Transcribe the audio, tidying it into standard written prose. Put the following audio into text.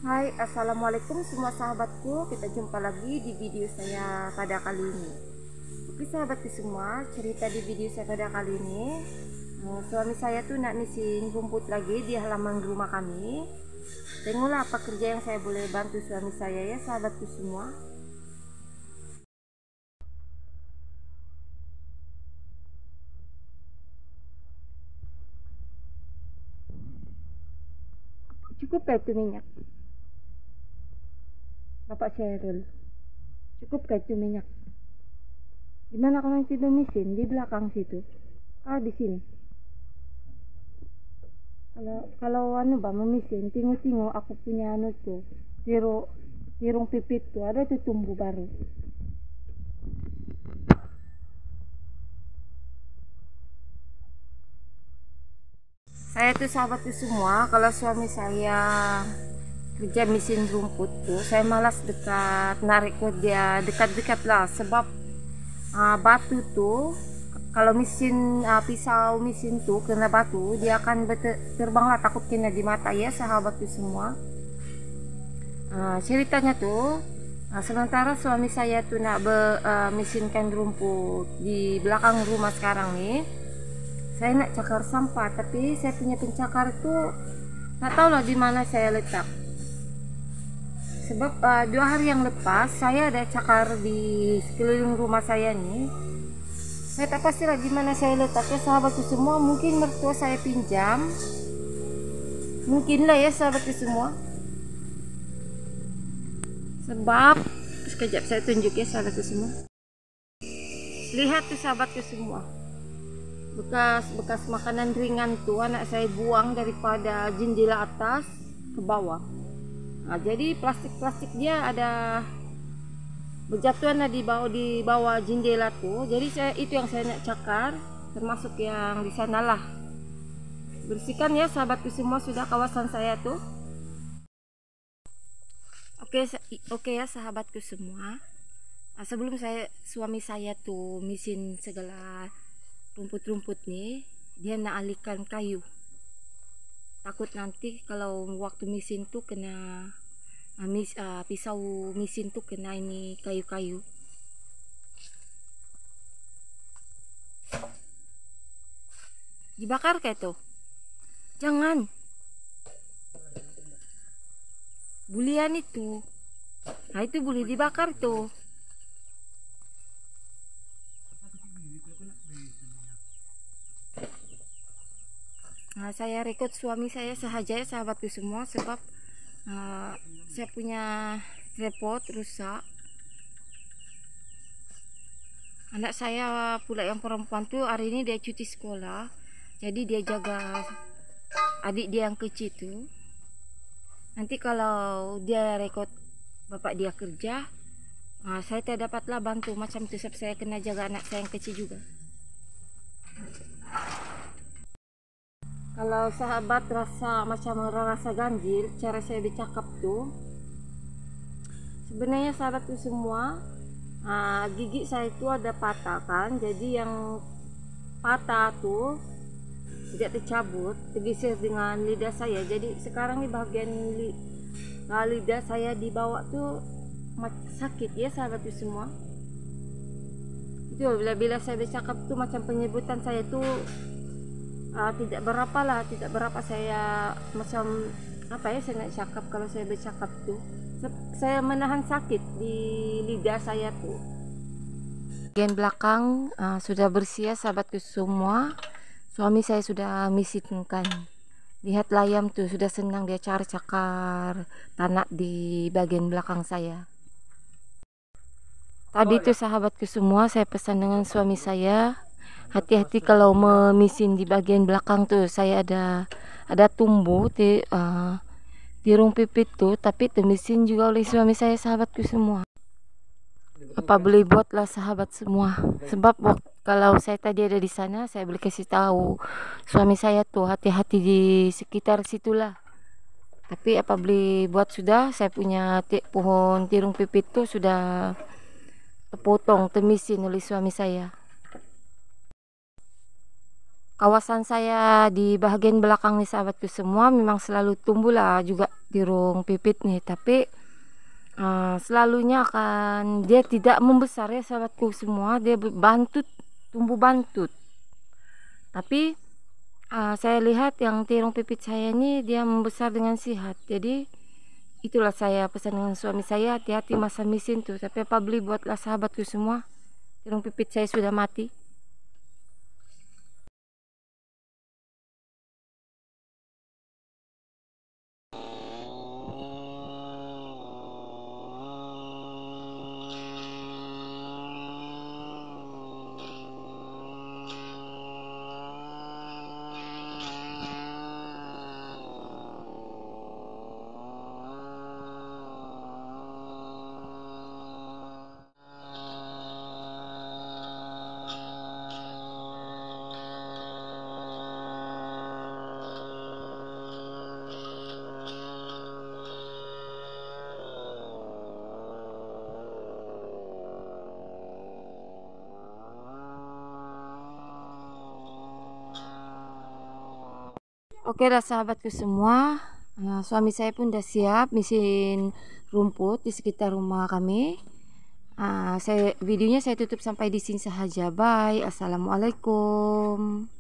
Hai, assalamualaikum semua sahabatku. Kita jumpa lagi di video saya pada kali ini. Oke sahabatku semua, cerita di video saya pada kali ini, suami saya tuh nak nisin rumput lagi di halaman rumah kami. Tengoklah apa kerja yang saya boleh bantu suami saya ya sahabatku semua. Cukup gak itu minyak? Bapak Syairul, cukup gak itu minyak? Gimana kalau nanti mesin di belakang situ? Di sini. Kalau anu bang mesin, tengok aku punya anu tuh, tirung pipit tuh ada tuh tumbuh baru. Saya tuh sahabatku semua, kalau suami saya kerja mesin rumput tuh, saya malas narik ke dia dekat-dekat lah, sebab batu tuh kalau mesin pisau mesin tuh kena batu dia akan terbang lah, takut kena di mata ya sahabatku semua. Ceritanya tuh sementara suami saya tuh nak mesinkan rumput di belakang rumah sekarang nih, saya nak cakar sampah, tapi saya punya pencakar itu nggak tahu lah di mana saya letak. Sebab 2 hari yang lepas saya ada cakar di sekeliling rumah saya nih. Saya tak pastilah di mana saya letaknya sahabatku semua. Mungkin mertua saya pinjam. Mungkin lah ya sahabatku semua. Sebab sekejap saya tunjuk ya sahabatku semua. Lihat tuh sahabatku semua. Bekas makanan ringan tuh anak saya buang daripada jendela atas ke bawah. Jadi plastik dia ada berjatuhan di bawah jendela tuh. Jadi itu yang saya nak cakar, termasuk yang di sana lah. Bersihkan ya sahabatku semua sudah kawasan saya tuh. Oke ya sahabatku semua. Sebelum suami saya tuh misin segala rumput-rumput nih, dia nak alihkan kayu. Takut nanti kalau waktu misin tuh kena pisau misin tuh kena ini kayu-kayu. Dibakar kayak tuh. Jangan. Bulian itu. Nah itu boleh dibakar tuh. Saya record suami saya sahaja ya sahabatku semua, sebab saya punya tripod rusak. Anak saya pula yang perempuan tuh hari ini dia cuti sekolah, jadi dia jaga adik dia yang kecil tuh. Nanti kalau dia record bapak dia kerja, saya tidak dapatlah bantu macam itu, sebab saya kena jaga anak saya yang kecil juga. Kalau sahabat rasa ganjil cara saya bercakap tuh, sebenarnya sahabatku semua, gigi saya itu ada patah kan, jadi yang patah tuh tidak tercabut, tergeser dengan lidah saya. Jadi sekarang di bagian lidah saya di bawah tuh sakit ya sahabatku semua. Itu bila saya bercakap tuh macam penyebutan saya tuh tidak berapa saya macam apa ya, saya nak cakap kalau saya bercakap tuh saya menahan sakit di lidah saya tuh. Bagian belakang sudah bersih ya sahabatku semua. Suami saya sudah misinkan. Lihat layam tuh sudah senang dia cari cakar tanah di bagian belakang saya. Tadi tuh sahabatku semua saya pesan dengan suami saya, hati-hati kalau memisin di bagian belakang tuh, saya ada tumbuh tirung pipit tuh, tapi temisin juga oleh suami saya sahabatku semua. Apa boleh buatlah sahabat semua, sebab kalau saya tadi ada di sana saya boleh kasih tahu suami saya tuh hati-hati di sekitar situlah. Tapi apa boleh buat, sudah saya punya pohon tirung pipit tuh sudah terpotong temisin oleh suami saya. kawasan saya di bagian belakang nih sahabatku semua memang selalu tumbuh lah juga dirung pipit nih, tapi selalunya akan dia tidak membesar ya sahabatku semua, dia bantut, tumbuh bantut. Tapi saya lihat yang terung pipit saya ini dia membesar dengan sihat. Jadi itulah saya pesan dengan suami saya, hati-hati masa mesin tuh. Tapi apa beli buatlah sahabatku semua, terung pipit saya sudah mati. Oke dah sahabatku semua, suami saya pun udah siap mesin rumput di sekitar rumah kami. Videonya saya tutup sampai di sini saja. Bye, assalamualaikum.